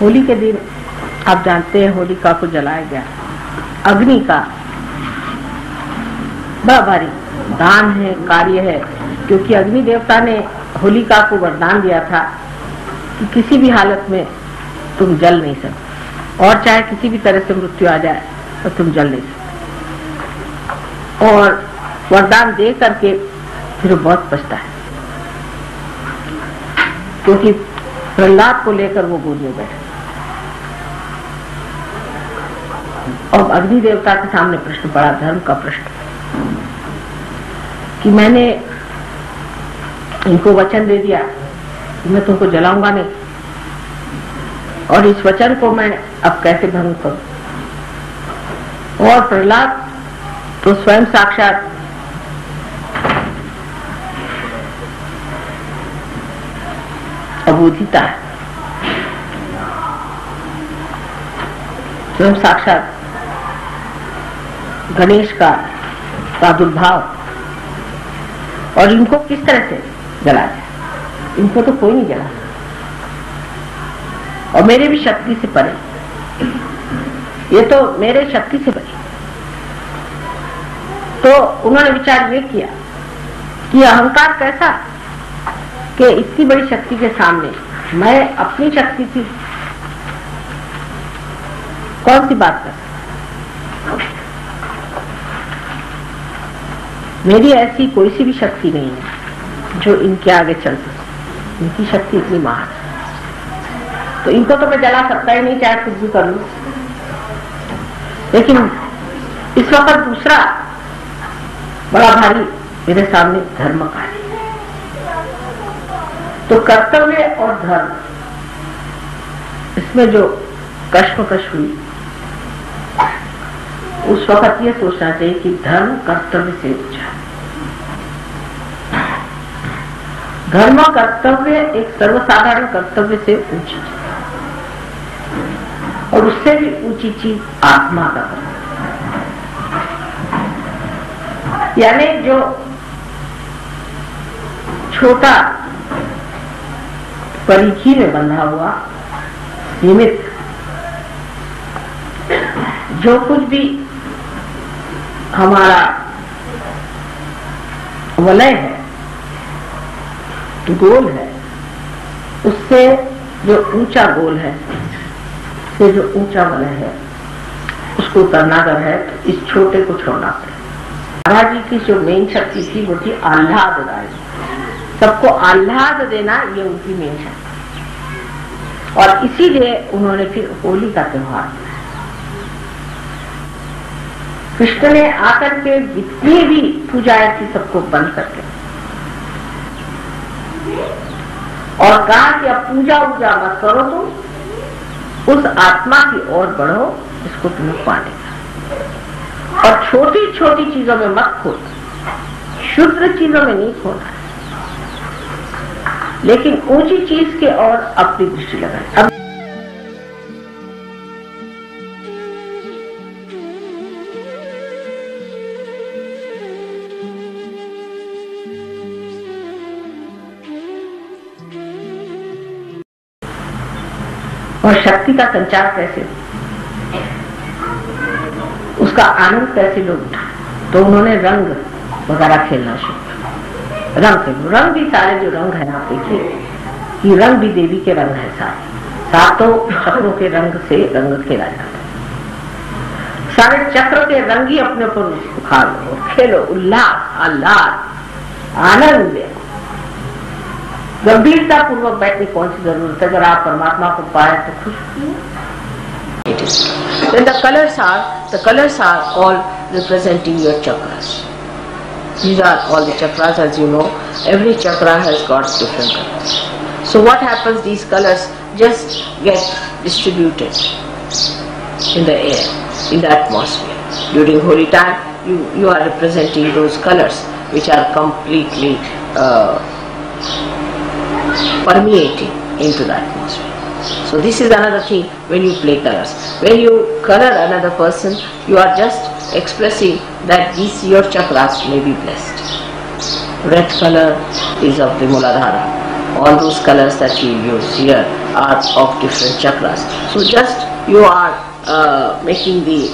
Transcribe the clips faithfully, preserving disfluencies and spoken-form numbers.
होली के दिन आप जानते हैं होलिका को जलाया गया, अग्नि का बड़ा भारी दान है, कार्य है, क्योंकि अग्नि देवता ने होलिका को वरदान दिया था कि किसी भी हालत में तुम जल नहीं सकते, और चाहे किसी भी तरह से मृत्यु आ जाए तो तुम जल नहीं सकते। और वरदान दे करके फिर बहुत पछता है, क्योंकि प्रहलाद को लेकर वो गोद में बैठे। और अग्नि देवता के सामने प्रश्न पड़ा, धर्म का प्रश्न, कि मैंने इनको वचन दे दिया कि मैं तुमको जलाऊंगा नहीं, और इस वचन को मैं अब कैसे भंग करूं। और प्रहलाद तो स्वयं साक्षात अबोधिता है, स्वयं साक्षात गणेश का प्रादुर्भाव, और इनको किस तरह से जला जाए, इनको तो कोई नहीं जला, और मेरे भी शक्ति से परे, ये तो मेरे शक्ति से परे। तो उन्होंने विचार ये किया कि अहंकार कैसा कि इतनी बड़ी शक्ति के सामने मैं अपनी शक्ति की कौन सी बात कर, मेरी ऐसी कोई सी भी शक्ति नहीं है जो इनके आगे चल सके, इनकी शक्ति इतनी महान है, तो इनको तो मैं जला सकता ही नहीं, चाहे कुछ भी कर लूं। लेकिन इस वक्त दूसरा बड़ा भारी मेरे सामने धर्म का है, तो कर्तव्य और धर्म, इसमें जो कश्मकश हुई, उस वक्त ये सोचना चाहिए कि धर्म कर्तव्य से ऊंचा है। धर्म कर्तव्य एक सर्वसाधारण कर्तव्य से ऊंची चीज, और उससे भी ऊंची चीज आत्मा का कर्तव्य, यानी जो छोटा परिधि में बंधा हुआ सीमित जो कुछ भी हमारा वलय है, गोल है, उससे जो ऊंचा गोल है, से जो ऊंचा वलय है, उसको करना अगर है तो इस छोटे को छोड़ना पड़े। राधा जी की जो मेन शक्ति थी वो थी आह्लाददायी, सबको आह्लाद देना, ये उनकी मेन शक्ति, और इसीलिए उन्होंने फिर होली का त्योहार, कृष्ण ने आकर के जितनी भी पूजाएं थी सबको बंद करके, और कहा कि अब पूजा वूजा मत करो, तुम उस आत्मा की ओर बढ़ो, इसको तुम्हें पाने का, और छोटी छोटी चीजों में मत खोना, शुद्ध चीजों में नहीं खोना है, लेकिन ऊंची चीज के ओर अपनी दृष्टि लगाए। और शक्ति का संचार कैसे, उसका आनंद कैसे लोग उठाए, तो उन्होंने रंग वगैरह खेलना शुरू किया। रंग खेलो, रंग भी सारे जो रंग है आप देखिए कि रंग भी देवी के रंग है, सारे सातों चक्रों के रंग से रंग खेला जाता है, सारे चक्र के रंग ही अपने ऊपर उखाड़ लो, खेलो, उल्लास, आह्लाद, आनंद, गंभीरता पूर्वक बैठने कौन सी जरूरत है, अगर आप परमात्मा को पाए तो खुश। Then the colors are the colors are all representing your chakras. These are all the chakras, as you know. Every chakra has got different colors. So what happens? These colors just get distributed in the air, in the atmosphere. During holy time, you you are representing those colors which are completely Uh, permeating into the atmosphere. So this is another thing when you play colors. When you color another person, you are just expressing that these your chakras may be blessed. Red color is of the Muladhara, all those colors that you use here are of different chakras. So just you are uh, making the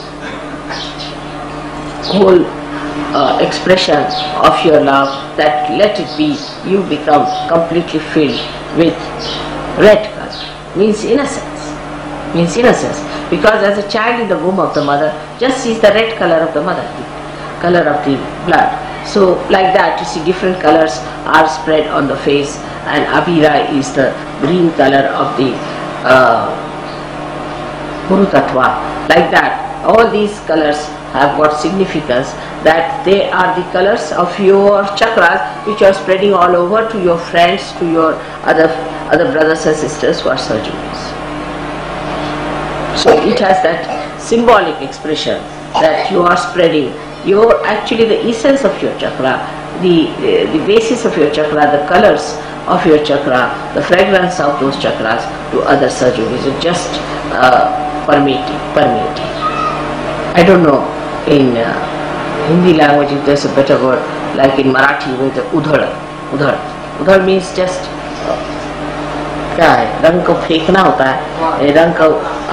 whole uh, expression of your love, that let it be you become completely filled with red color, means innocence, means innocence. Because as a child in the womb of the mother just sees the red color of the mother, the color of the blood. So like that you see different colors are spread on the face, and Abhira is the green color of the uh, Guru Tattva. Like that all these colors have got significance, that they are the colors of your chakras which are spreading all over to your friends, to your other other brothers and sisters who are Sahajoogis. So it has that symbolic expression that you are spreading your actually the essence of your chakra, the uh, the basis of your chakra, the colors of your chakra, the fragrance of those chakras to other Sahajoogis. It's just uh, permeating, permeating. I don't know in uh, Hindi language if there's a better word, like in Marathi with udhar. Udhar. Udhar means just uh, क्या है, रंग को फेंकना होता है, रंग को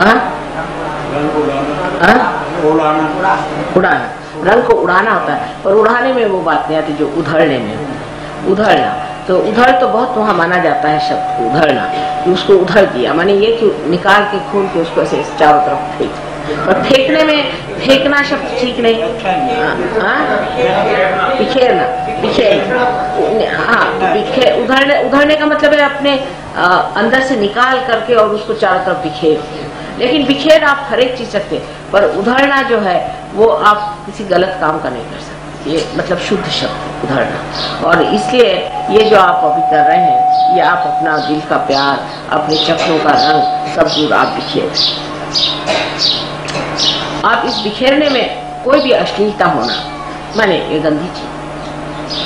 उड़ाना, रंग को उड़ाना होता है, और उड़ाने में वो बात नहीं आती जो उधड़ने में। उधड़ना तो उधड़ तो बहुत वहाँ माना जाता है शब्द उधड़ना, कि उसको उधड़ दिया, माने ये कि निकाल के खून के उसको ऐसे चारों तरफ फेंक। और फेंकने में फेंकना शब्द ठीक नहीं, बिखेरना, बिखेरना, हाँ बिखे उधड़ने उधड़ने का मतलब है अपने आ, अंदर से निकाल करके और उसको चारों तरफ बिखेर। लेकिन बिखेर आप हर एक चीज सकते, पर उधड़ना जो है वो आप किसी गलत काम का नहीं कर सकते। ये मतलब शुद्ध शब्द उधड़ना। और इसलिए ये जो आप अभी कर रहे हैं, ये आप अपना दिल का प्यार, अपने चक्रों का रंग सब दूर आप बिखेर। आप इस बिखेरने में कोई भी अश्लीलता होना माने ये गंदी चीज।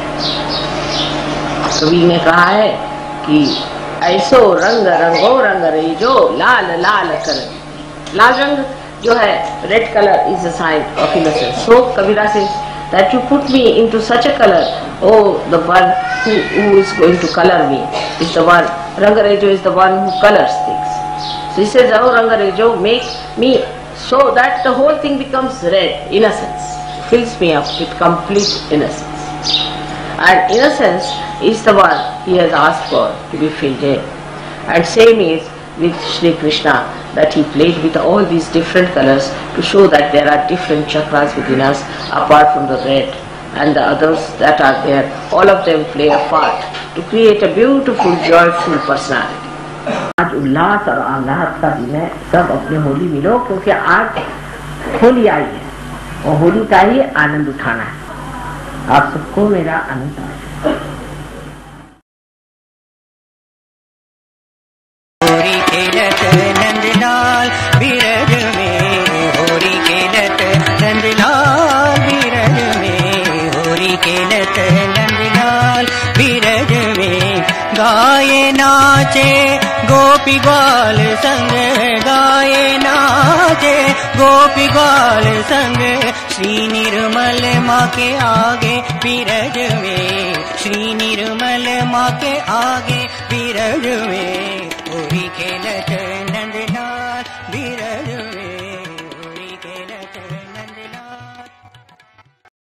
कवि ने कहा है कि ऐसो रंग रंगो रंग रेजो लाल लाल कर। लाल रंग जो है red colour is a sign of innocence. So Kabira से that you put me into such a color, oh the one who, who is going to color me is the one, Rangarejo is the one who colors things. So he says, oh Rangarejo, make me so that the whole thing becomes red, innocence, fills me up with complete innocence. And innocence is the one he has asked for to be filled in. And same is with Shri Krishna, that he played with all these different colors to show that there are different chakras within us apart from the red, and the others that are there, all of them play a part to create a beautiful, joyful personality. आज उल्लास और आह्लाद का दिन है, सब अपने होली मिलो, क्योंकि आज होली आई है और होली का ही आनंद उठाना है। आप सबको मेरा आनंद नंदलाल बिरज में, होरी खेलत नंदलाल बिरज में, होरी खेलत नंदलाल बिरज में। गाये नाचे गोपी ग्वाल संग, गाये नाचे गोपी ग्वाल संग, श्री निर्मल माँ के आगे बिरज में, श्री निर्मल माँ के आगे बिरज में, होरी खेलत